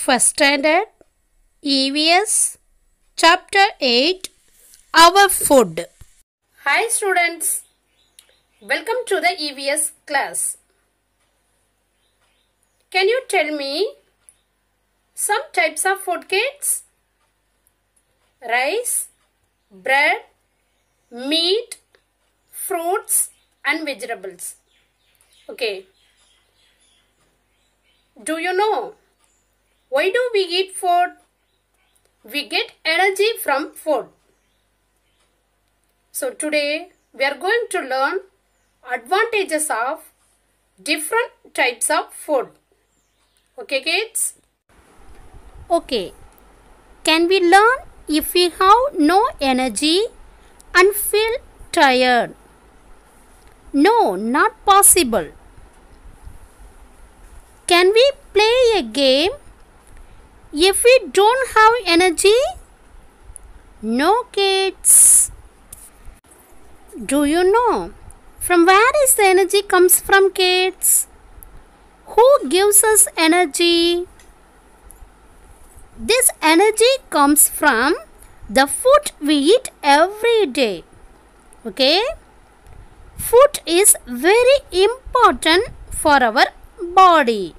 First Standard EVS Chapter 8 Our Food. Hi students, welcome to the EVS class. Can you tell me some types of food, kids? Rice, bread, meat, fruits and vegetables. Okay. Do you know why do we eat food? We get energy from food. So today we are going to learn advantages of different types of food. Okay, kids? Okay. Can we learn if we have no energy and feel tired? No, not possible. Can we play a game if we don't have energy? No, kids. Do you know from where is the energy comes from, kids? Who gives us energy? This energy comes from the food we eat every day. Okay? Food is very important for our body.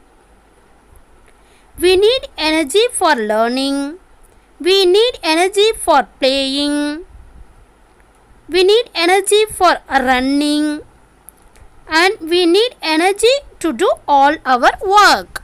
We need energy for learning. We need energy for playing. We need energy for running. And we need energy to do all our work.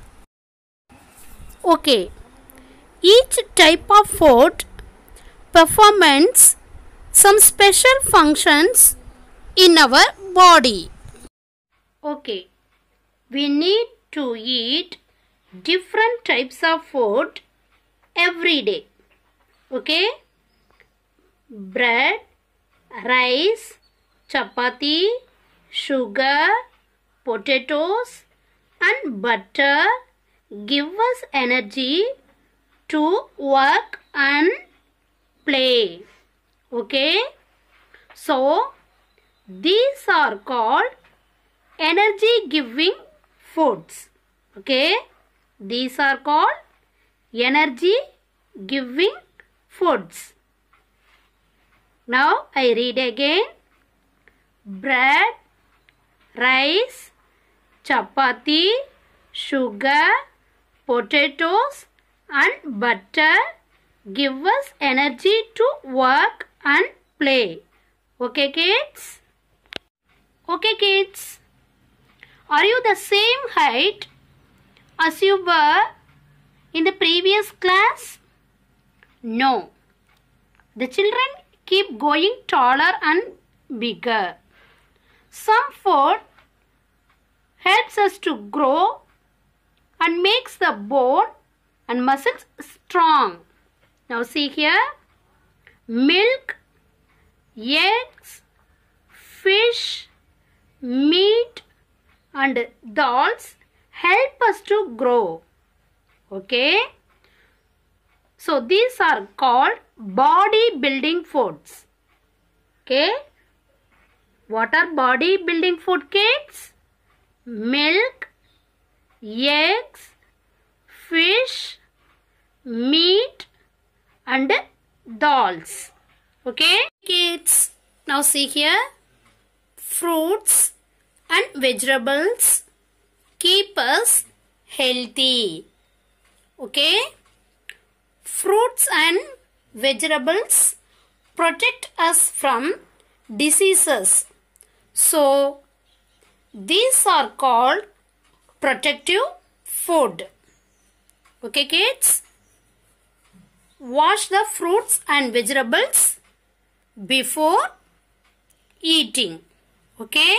Okay. Each type of food performs some special functions in our body. Okay. We need to eat different types of food every day. Okay? Bread, rice, chapati, sugar, potatoes and butter give us energy to work and play. Okay? So, these are called energy giving foods. Okay? These are called energy giving foods. Now I read again. Bread, rice, chapati, sugar, potatoes and butter give us energy to work and play. Okay, kids? Okay, kids. Are you the same height as you were in the previous class? No. The children keep going taller and bigger. Some food helps us to grow and makes the bone and muscles strong. Now see here. Milk, eggs, fish, meat and dals help us to grow. Okay. So these are called body building foods. Okay. What are body building food, kids? Milk, eggs, fish, meat and dals. Okay, kids. Now see here. Fruits and vegetables keep us healthy. Okay. Fruits and vegetables protect us from diseases. So, these are called protective food. Okay, kids? Wash the fruits and vegetables before eating. Okay?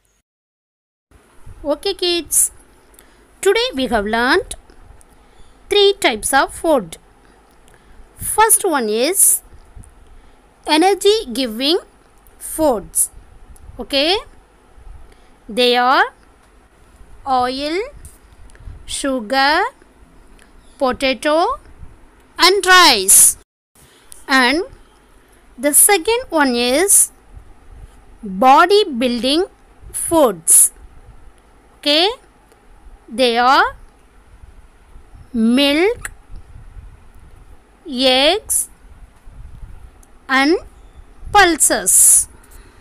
Okay, kids. Today we have learned 3 types of food. First one is energy giving foods. Okay? They are oil, sugar, potato and rice. And the second one is body building foods. Okay? They are milk, eggs, and pulses.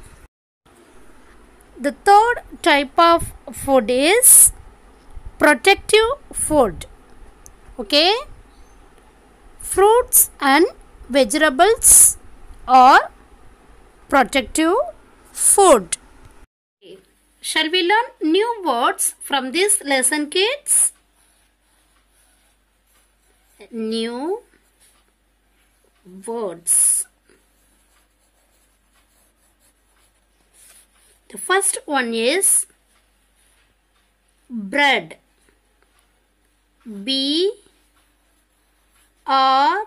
The third type of food is protective food. Okay, fruits and vegetables are protective food. Shall we learn new words from this lesson, kids? New words. The first one is bread. B R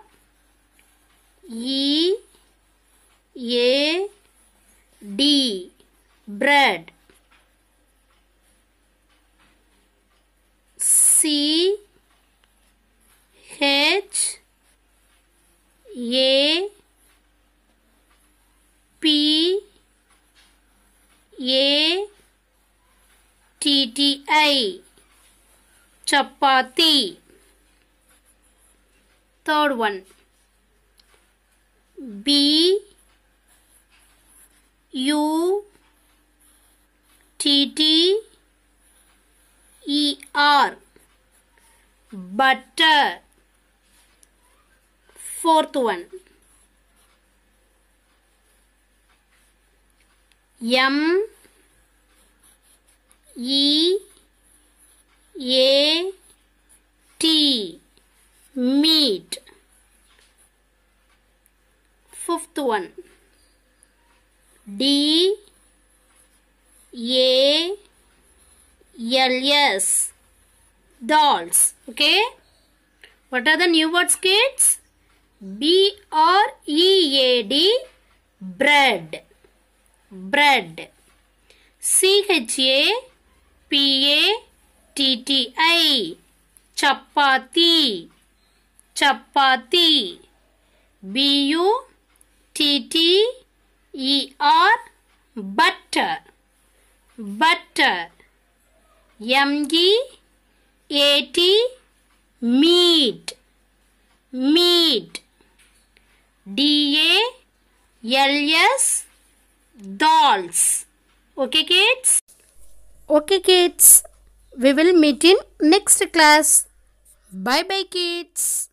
E A D, bread. C H A P A T T I, chapati. Third one, B U T T E R, butter. Fourth one, M E A T, meat. Fifth one, D A L S, dolls. Okay, what are the new words, kids? B R E A D, bread. Bread. C H A P A T T I, chapati. Chapati. B U T T E R, butter. Butter. M E A T, meat. Meat. D A L S, dolls. Okay, kids? Okay, kids. We will meet in next class. Bye bye, kids.